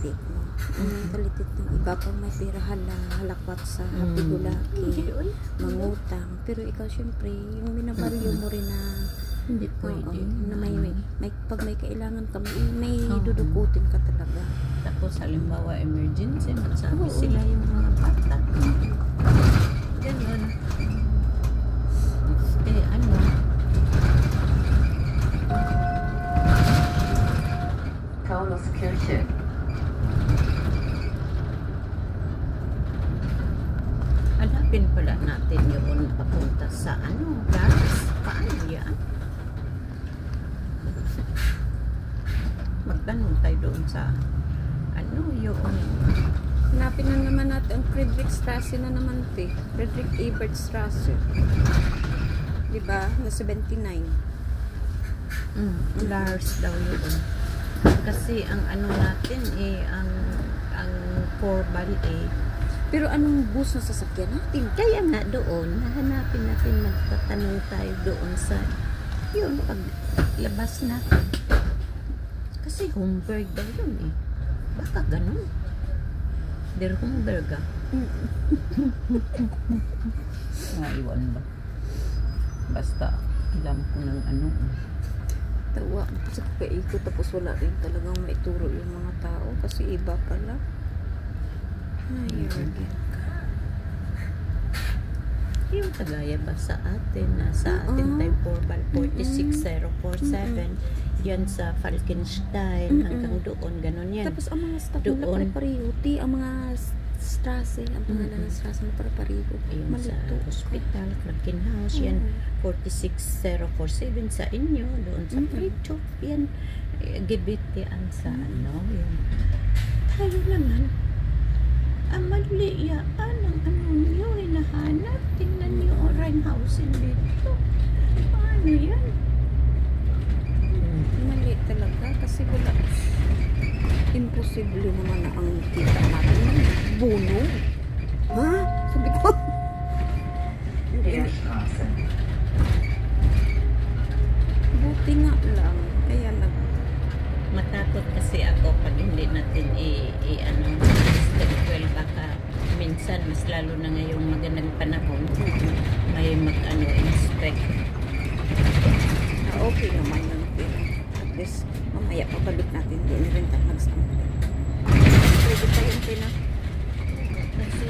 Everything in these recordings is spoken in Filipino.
stick mo. Mentality ng iba pang may pera halakwat sa happy-go-lucky, mangutang. Pero ikaw syempre, yung binabaryo mo rin na hindi pwede. Na pag may kailangan ka, may dudukutin ka talaga. Tapos halimbawa emergency, magsabi sila yung mga bata. Ganun. Ano? Carlos Kirche. Hanapin pala natin yun papunta sa Paris. Paano yan? Magtanong tayo doon sa yun. Hanapin na naman natin ang Friedrichstrasse na naman ito. Friedrich Ebertstrasse. Diba? Na 79. Lars daw yun. Kasi ang natin ang Corbal pero anong bus na sasakyan natin? Kaya nga doon, nahanapin natin, magtatanong tayo doon sa yun, paglabas natin. Kasi Homburg daw yun baka ganun. Der Homburg iwan ba? Basta alam ko ng tawa kasi paikot tapos wala rin talagang maituro yung mga tao kasi iba pala. Ay, yung kagaya ba sa atin nasa atin tayo Corbal 46047 yan sa Falkenstein hanggang doon ganun yan. Tapos ang mga stop na pare-pareho ang mga Strasse, ang pangalan ng Strasse na pare-pareho yung sa hospital Krankenhaus yan 46047 sa inyo doon sa Fritjof yan gibitian sa yun. Tayo naman ang mali yan ang nyo hinahanap. Tingnan nyo ang Rheinhausen dito. Paano yan? Mali talaga kasi wala. Imposible naman na ang kita natin. Buno. Ha? Sabi ko. Buti nga lang. Kaya matakot kasi ako pag hindi natin baka minsan mas lalo na ngayong magandang panahon may inspect. Okay naman yun. At least mamaya pabalik natin din rin tayo magsama. Pwede pa yung pina. Kasi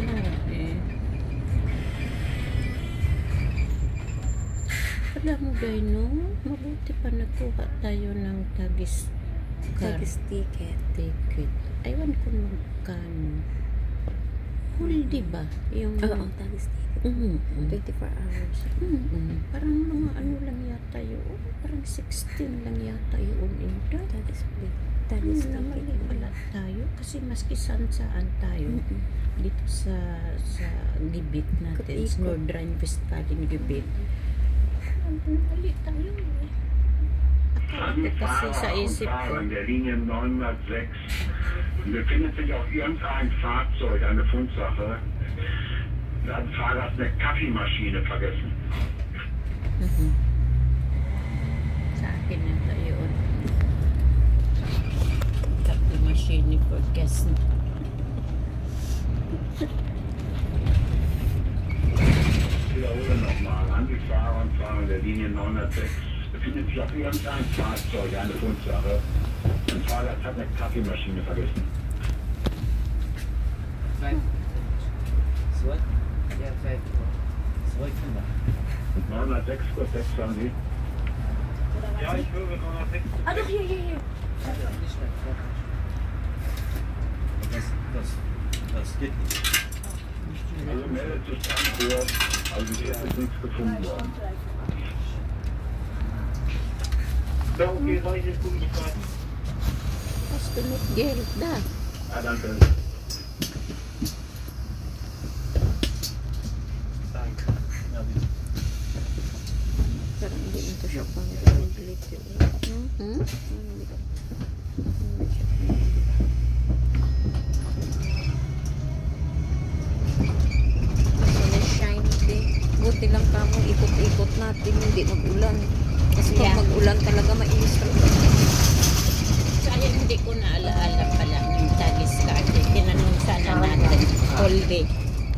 wala mo gano, mabuti pa nakuha tayo ng tagis ticket. Aywan ko magkano. Whole, diba? Yung tagis ticket. 24 hours. Parang mga lang yata yun. Parang 16 lang yata yun. Tagis mali pala tayo. Kasi maski saan tayo. Dito sa Gibit natin. Sa Nordrhein-Westfalen Gibit. Mali tayo kasi sa isip ko. An der Linie 906 befindet sich auf irgendein Fahrzeug, eine Fundsache. Da hat ein Fahrgast eine Kaffeemaschine vergessen. Sa akin na tayo. Kaffeemaschine vergessen. Wiederhole nochmal. Antifahrer und Fahrer der Linie 906 befindet sich auf irgendeinem Fahrzeug, eine Fundsache. Ein Fahrgast hat eine Kaffeemaschine vergessen. Zurück? Ja, zurück. 906, kurz 6 sagen Sie. Ja, ich höre 906. Ah, doch, hier. Nicht mehr. Das geht nicht. Also meldet sich an für, also bis jetzt ist nichts gefunden worden. Ja, okay, soll ich jetzt gut gefallen? Hast du noch Geld da? Ja, danke. Danke. Ja, bitte. Parang hindi nito siya pang dito. Buti lang kamo ikot-ikot natin, hindi mag-ulan. Kasi pag mag-ulan talaga mainis talaga. Sayang hindi ko naalaala pala. Whole day.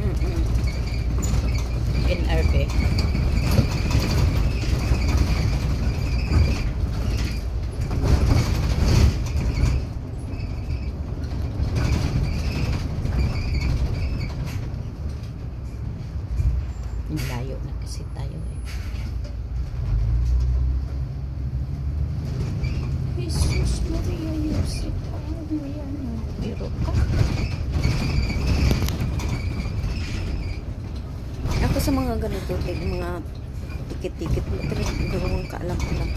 NRB. Layo na kasi tayo eh. Jesus Maria Yosef. Ano yan? Biro ka. Ako sa mga ganito, like, mga tikit-tikit, dalawang kaalam-alam.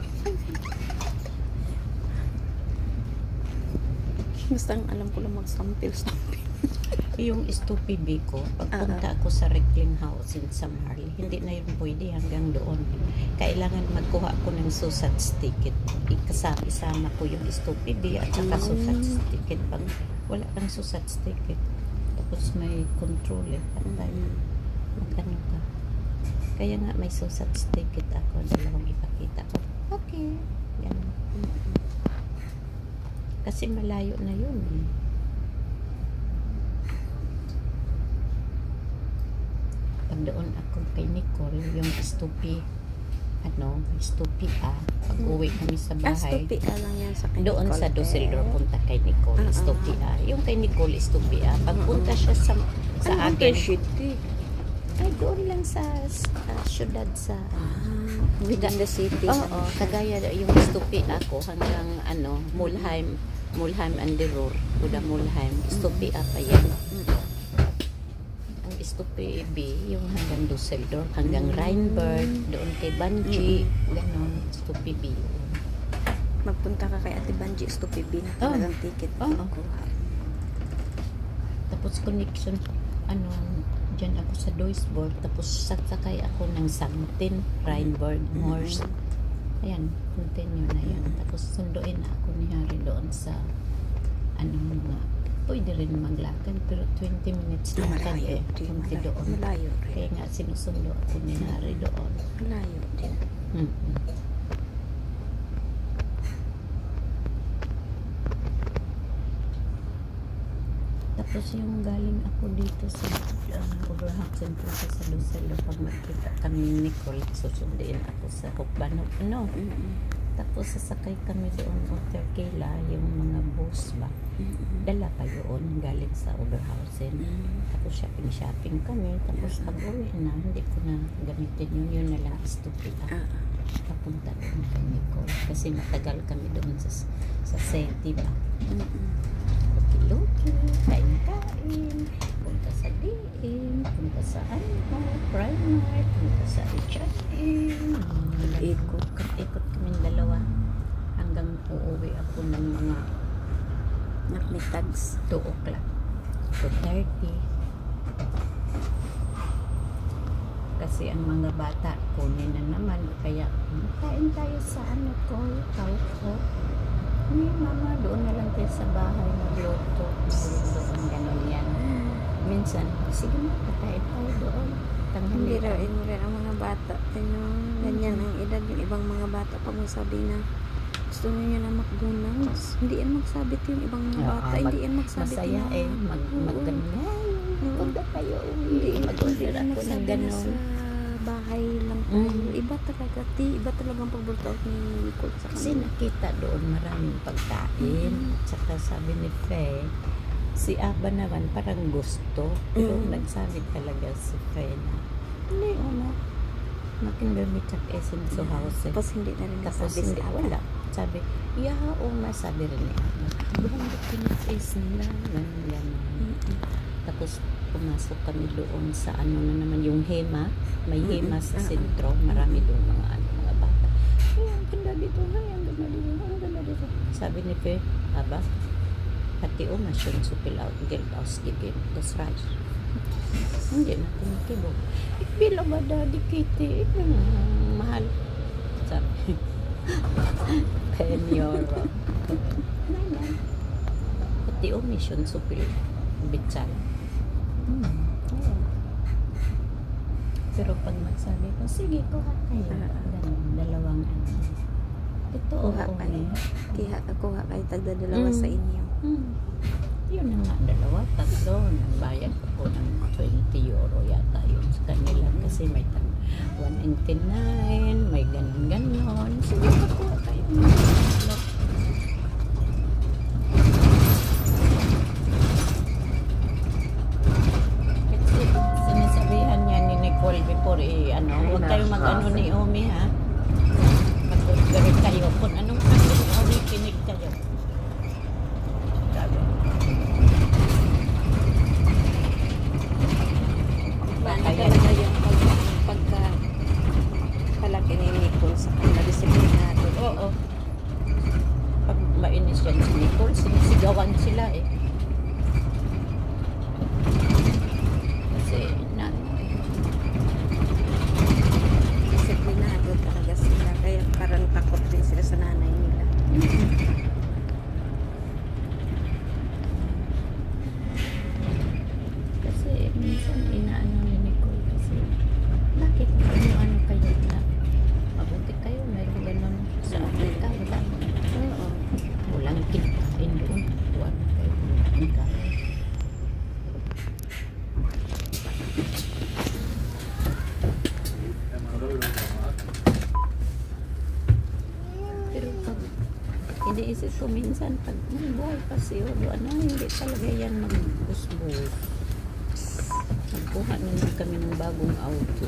Basta ang alam ko lang mag-stampil. Yung Stupibi ko, pagpunta ako sa Reclaim House in Samarli, hindi na yun pwede hanggang doon. Kailangan magkuha ako ng susats ticket. Isama ko yung Stupibi at saka susats ticket. Pag wala kang susats ticket, tapos may control eh. Patay. Magkano ka? Kaya nga may susats ticket ako. Dalawang ipakita ko. Okay. Yan. Kasi malayo na yun eh. Pag doon ako kay Nicole, yung Stupi pag uwi kami sa bahay, Stupia lang yan sa kay doon Nicole, sa Dusseldorf punta kay Nicole, Stupia. Yung kay Nicole, Stupia. Pagpunta siya sa akin, ay doon lang sa syudad sa within the city. oo, kagaya yung Stupia ako hanggang Mulheim and the Ruhr, Buda Mulheim, Stupia pa yan. Stupia yung hanggang Dusseldorf, hanggang Rheinberg, doon kay Banji, ganon, Stupia. Magpunta ka kay Ate Banji, Stupibi na talagang ticket. Kuha. Tapos connection, dyan ako sa Duisburg, tapos sasakay ako ng Samtin, Rheinberg, Morse. Ayan, continue na yan. Tapos sunduin ako ni Harry doon sa mga pwede rin maglakad pero 20 minutes lakad eh. Punti doon. Malayo rin. Kaya nga sinusundo ako ni Harry doon. Malayo din. Tapos yung galing ako dito sa Oberhausen po sa Dusseldorf, pag magkita kami ni Nicole, susunduin ako sa Hopbanov. Tapos sasakay kami doon o Terkela, yung mga bus ba. Dala pa yun, galing sa Oberhausen. Tapos shopping kami. Tapos pag uwi na, hindi ko na gamitin yun na lang Stupia. Papunta doon kay Nicole. Kasi matagal kami doon sa city ba. Loki, kain-kain, punta sa D.M., punta sa Primark, punta sa H&M. Ikot kami dalawa hanggang uuwi ako ng mga Nakmitags. 2 o'clock, 2:30. Kasi ang mga bata kunin na naman, kaya kain tayo sa kauko. Mama, doon na lang tayo sa bahay magluto. Doon, gano'n yan. Minsan, sige na, kakain tayo doon. Hindi rin ang mga bata. Ganyan ang edad. Yung ibang mga bata pag magsabi na gusto niyo na McDonald's. Hindi yan magsabit yung ibang mga bata. Hindi yan magsabit masaya na magganyan. Punta tayo uwi. Mag-order ako ng gano'n. Bahay lang tayo. Iba talagang pag-workout ni Nicole sa Kasi kanila. nakita doon maraming pagkain. Tsaka sabi ni Faye, si Aba naman parang gusto. Pero nagsabi talaga si Faye na, hindi, makin at Essen sa house. Tapos hindi na rin Tapos nasabi si hindi, Aba. wala. Sabi, sabi rin ni Aba, buwan at nila. Ganyan. Tapos pumasok kami doon sa na naman yung Hema. May Hema sa sentro. Marami doon mga bata. Ay, ang ganda dito na. Ang ganda dito. Sabi ni Pe, Aba, pati masyon supil out geld ausgegeben. Das reicht. Hindi na kumikibog. Bila ba daddy Kitty? Mahal. Sabi. 10 euro. Pati masyon supil bitsan. Pero pag magsabi ko, sige, kuha kayo. Dalawang Ito, Kuha kayo tagda dalawa sa inyo. Yun na nga, 2, 3. Nagbayad kasi may 199, may ganon-ganon. Sige, pakuha kayo. Kasi sinasabihan niya ni Nicole before huwag kayo mag-ano ni Omi ha. Mag-order kayo. Kung anong sabi ni Omi, kinig kayo. Paano talaga yung pagka palaki ni Nicole sa kanila, disiplinado. Oo. Pag mainis yan si Nicole, sinisigawan sila eh. Kasi, Disiplinado talaga sila, kaya parang takot din sila sa nanay nila. kasi minsan inaano ni Nicole kasi, bakit ano kayo na mabuti kayo, may ganun sa Africa, wala. Oo. Walang kinakain doon. Tuwan kayo. Kinakain. Pero pag iniisip ko minsan, pag buhay pa siya, hindi talaga yan mag-busbus. Nagkuha naman kami ng bagong auto.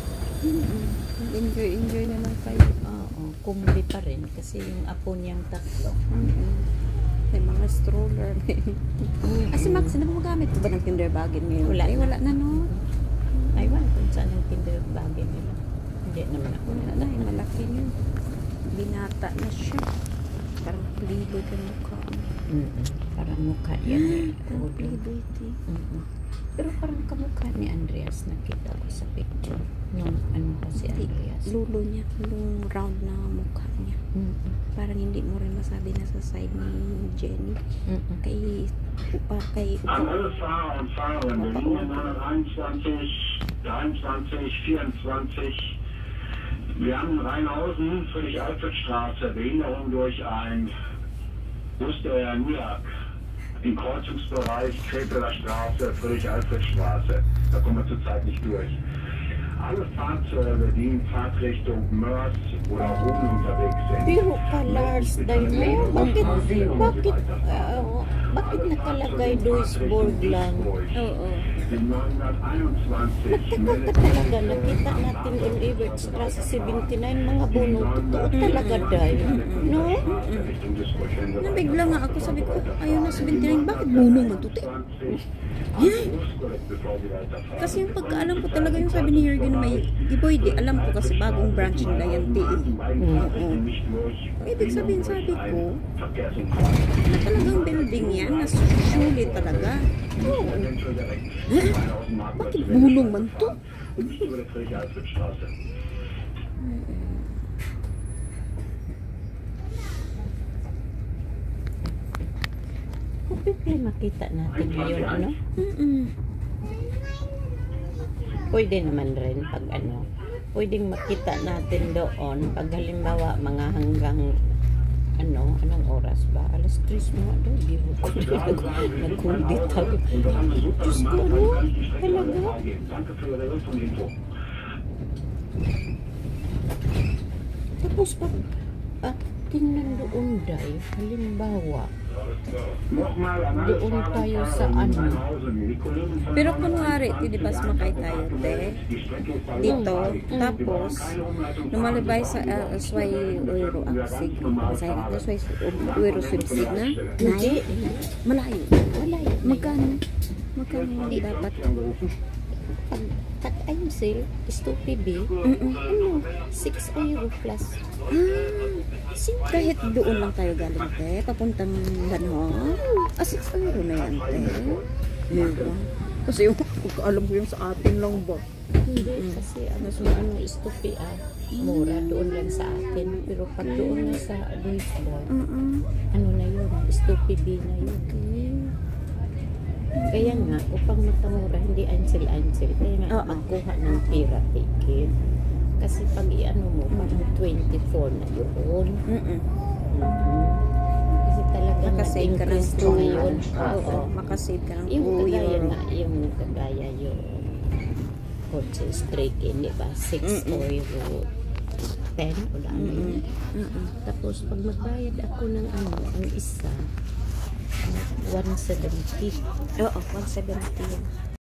Enjoy na lang kayo. Oo, kumbi pa rin kasi yung apo niyang tatlo. May mga stroller. Si Max, na gumagamit ko ba ng kindergarten ngayon? Wala. Ay, wala na, no? Aywan kung saan ang kindergarten nila. Hindi naman ako. Wala na, yung malaki yun. Binata na siya. Parang paliboy ka mukha. Parang mukha yan eh. Parang Oo, paliboy, ti. Pero parang kamukha ni Andreas, nakita ko sa picture. Nung ano pa si Andreas. Lulo niya, yung round na mukha niya. Parang hindi mo rin masabi na sa side ni Jenny. Kay An alle Fahrer und Fahrerinnen der Linie 921, 23, 24. Wir haben Rheinhausen, Friedrich-Alfred-Straße, Behinderung durch ein Bus der NIAG im Kreuzungsbereich Krefelder Straße, Friedrich-Alfred-Straße. Da kommen wir zurzeit nicht durch. Alle Fahrzeuge, die in Fahrtrichtung Mörs oder Ruhm unterwegs sind. Pero ka, Lars, dahil mo, bakit nakalagay Duisburg lang? Oo. Nagtaka ka talaga, nakita natin on Everett Straße 79, mga buno, totoo talaga dahil. No? Nabigla nga ako, sabi ko, ayaw na 79, bakit bunong matuti? Kasi yung pagkaalam ko talaga yung sabi ni Jurgen na may giboy, di alam ko kasi bagong branch nila yan, ti. Ibig sabihin, sabi ko, na talagang building yan, na sulit talaga. Bakit bulong man to? Pwede makita natin ngayon, ano? Mm-mm. Pwede naman rin pag ano, pwedeng makita natin doon pag halimbawa mga hanggang anong oras ba? Alas 3 mo, nagkundi tayo. Diyos ko, ano? Talaga? Tapos pag tingnan doon dahil, halimbawa, doon tayo sa ano. Pero kunwari, di ba sumakay tayo, te? Dito, tapos, lumalabay sa Asway Uero Aksig. Masaya na, Asway Uero Subsig na? Hindi. Malayo. Malayo. Magkano? Magkano hindi dapat? Pag I'm sale, is 2 PB, 6 euro plus. Kahit doon lang tayo galing, te, papuntang Banhong. 6 euro na yan, te. Diba? Kasi yung, alam ko yung sa atin lang ba? Hindi, kasi ano is 2 PA. Mura doon lang sa atin. Pero pag doon na sa Duisburg, ano na yun, is 2 PB na yun. Kaya nga, upang matamura, hindi ansel-ansel. Kaya nga, magkuha ng pira ticket. Kasi pag i-ano mo, parang 24 na yun. Kasi talaga Makasave ka ng na-increase ngayon. Oo, makasave ka ng Yung kagaya euro. na, yung kagaya yun. kotse straight in, di ba? 6 euro 10 o ano yun. Tapos pag magbayad ako ng ano, ang isa 170. Oo, 170 yan.